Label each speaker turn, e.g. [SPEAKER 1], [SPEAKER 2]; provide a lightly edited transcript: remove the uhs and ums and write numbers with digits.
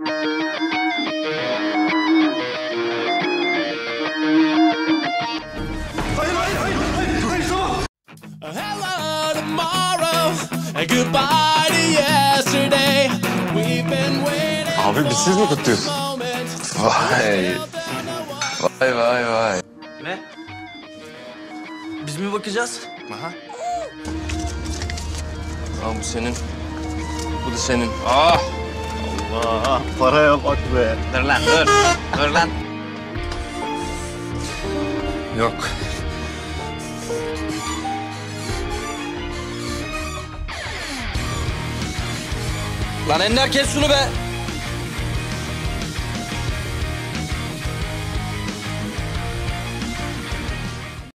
[SPEAKER 1] Hello tomorrow, goodbye to yesterday. We've been waiting.
[SPEAKER 2] Abi biz siz mi kutluyorsun? Vay. Vay.
[SPEAKER 3] Ne? Biz mi bakacağız?
[SPEAKER 2] Aha.
[SPEAKER 3] Al bu senin. Bu da senin.
[SPEAKER 2] Ah.
[SPEAKER 4] Allah, paraya bak be.
[SPEAKER 3] Dur lan dur. Dur lan.
[SPEAKER 2] Yok.
[SPEAKER 3] Lan Ender kes şunu be.